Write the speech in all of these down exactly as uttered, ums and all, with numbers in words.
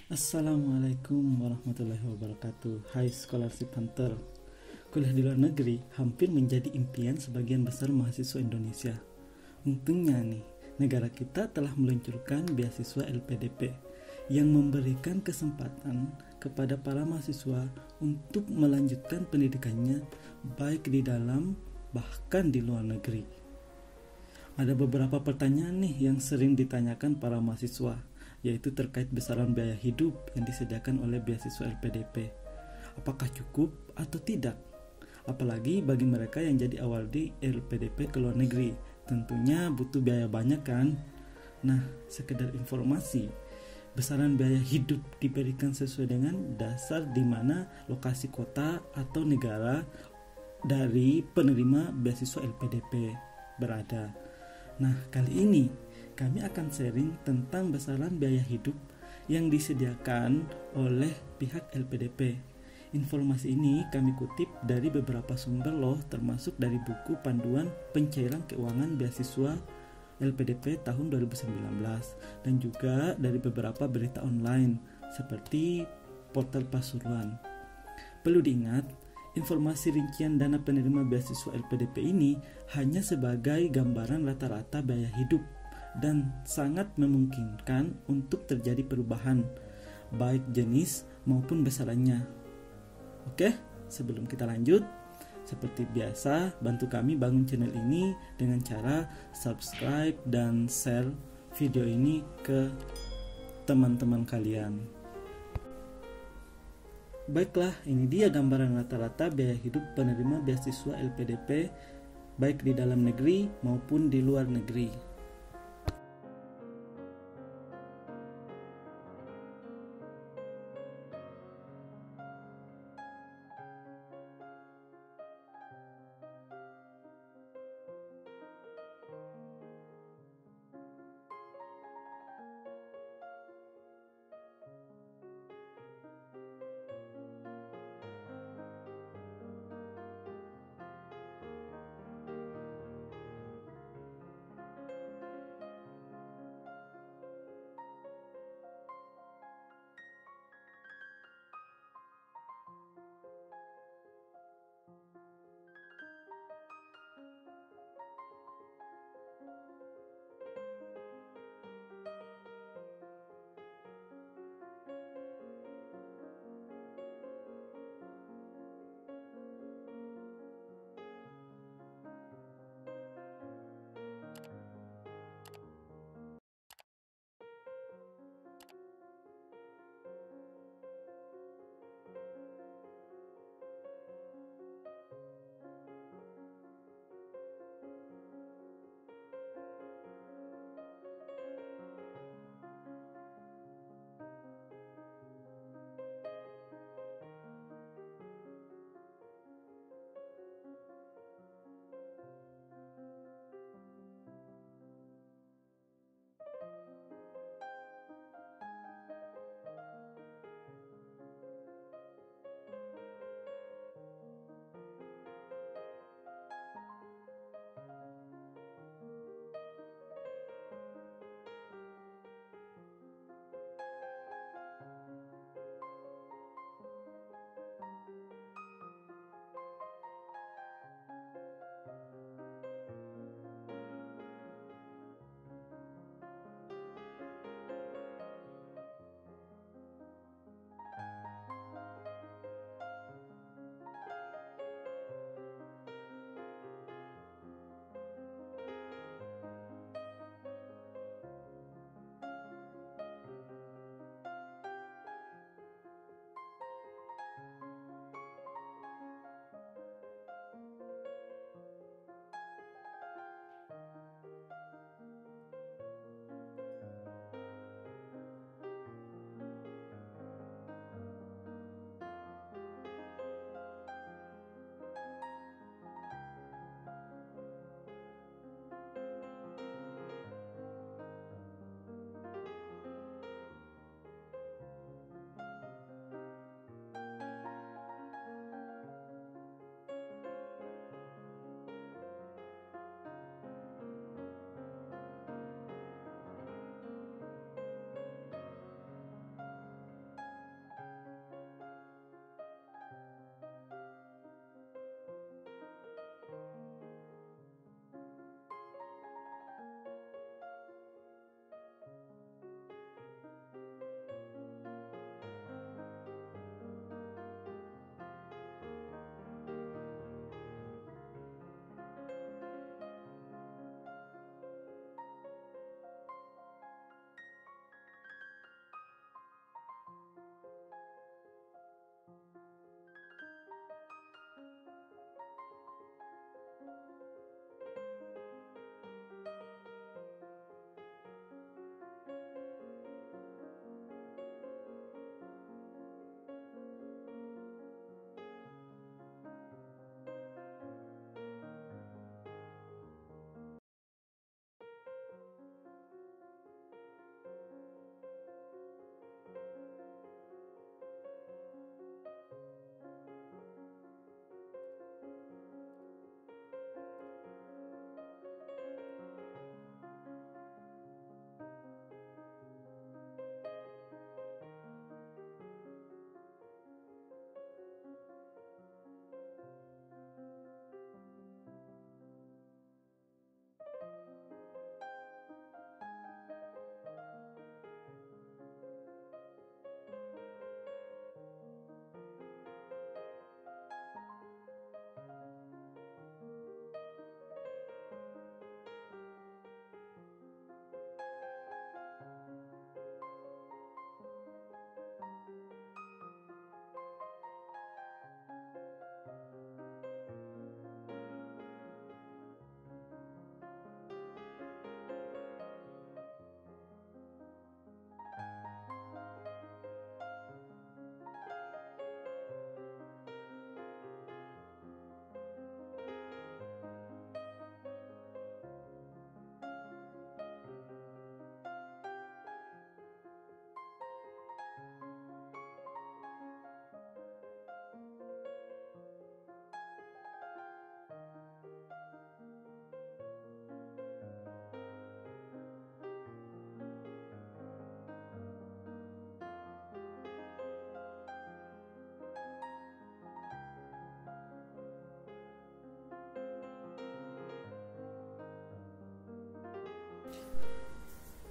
Assalamualaikum warahmatullahi wabarakatuh. Hai Scholarship Hunter. Kuliah di luar negeri hampir menjadi impian sebagian besar mahasiswa Indonesia. Untungnya nih, negara kita telah meluncurkan beasiswa L P D P yang memberikan kesempatan kepada para mahasiswa untuk melanjutkan pendidikannya baik di dalam bahkan di luar negeri. Ada beberapa pertanyaan nih yang sering ditanyakan para mahasiswa, yaitu terkait besaran biaya hidup yang disediakan oleh beasiswa L P D P. Apakah cukup atau tidak? Apalagi bagi mereka yang jadi awal di L P D P ke luar negeri, tentunya butuh biaya banyak kan? Nah, sekedar informasi, besaran biaya hidup diberikan sesuai dengan dasar di mana lokasi kota atau negara dari penerima beasiswa L P D P berada. Nah, kali ini kami akan sharing tentang besaran biaya hidup yang disediakan oleh pihak L P D P. Informasi ini kami kutip dari beberapa sumber loh, termasuk dari buku Panduan Pencairan Keuangan Beasiswa L P D P tahun dua ribu sembilan belas dan juga dari beberapa berita online seperti portal Pasuruan. Perlu diingat, informasi rincian dana penerima beasiswa L P D P ini hanya sebagai gambaran rata-rata biaya hidup dan sangat memungkinkan untuk terjadi perubahan baik jenis maupun besarannya. Oke, sebelum kita lanjut, seperti biasa bantu kami bangun channel ini dengan cara subscribe dan share video ini ke teman-teman kalian. Baiklah, ini dia gambaran rata-rata biaya hidup penerima beasiswa L P D P baik di dalam negeri maupun di luar negeri.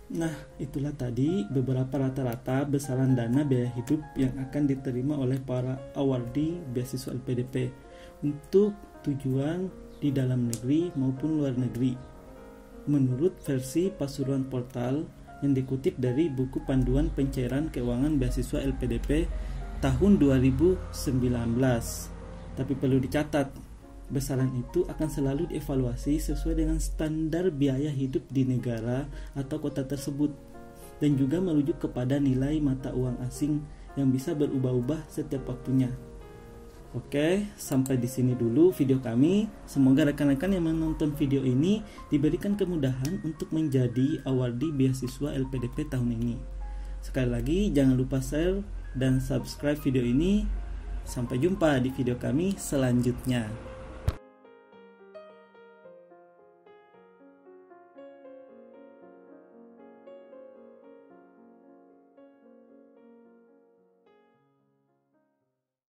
Nah, itulah tadi beberapa rata-rata besaran dana biaya hidup yang akan diterima oleh para awardee beasiswa L P D P untuk tujuan di dalam negeri maupun luar negeri. Menurut versi Pasuruan Portal yang dikutip dari buku panduan pencairan keuangan beasiswa L P D P tahun dua ribu sembilan belas. Tapi perlu dicatat, besaran itu akan selalu dievaluasi sesuai dengan standar biaya hidup di negara atau kota tersebut dan juga merujuk kepada nilai mata uang asing yang bisa berubah-ubah setiap waktunya. Oke, sampai di sini dulu video kami. Semoga rekan-rekan yang menonton video ini diberikan kemudahan untuk menjadi awardee beasiswa L P D P tahun ini. Sekali lagi, jangan lupa share dan subscribe video ini. Sampai jumpa di video kami selanjutnya.